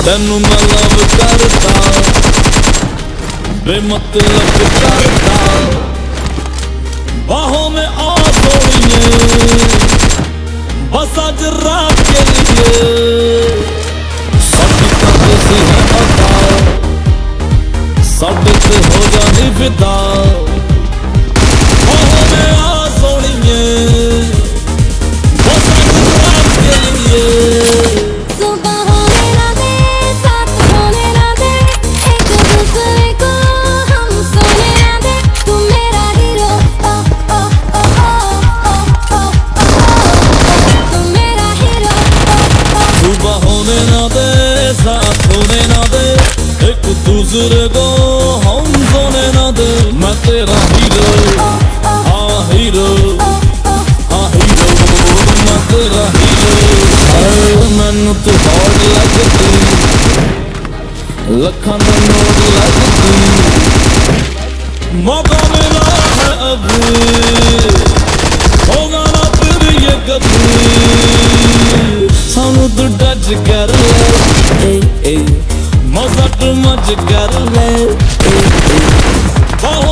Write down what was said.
तेनू मैं लव करता बेमतलब करता बाहों में आ सोनिए बस आज रात के लिए साडी कदे से है अता साडे ते हो जानी फिदा बाहों में आ सोनिए बस आज रात के लिए साथ होने ना दे एक दूसरे को हम सोने ना दे मैं तेरा हीरो हाँ हीरो मैं तेरा हीरो मैनू तू हॉट लगती लखां दा नोट लगती मौका मिला है अभी होगा ना फिर ये कभी सानू तू टच कर ले मजा तू मच कर ले